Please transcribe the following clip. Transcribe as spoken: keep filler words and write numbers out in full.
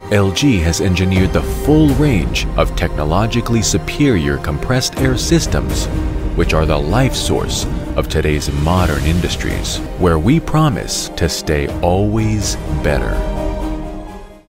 ELGi has engineered the full range of technologically superior compressed air systems, which are the life source of today's modern industries, where we promise to stay always better.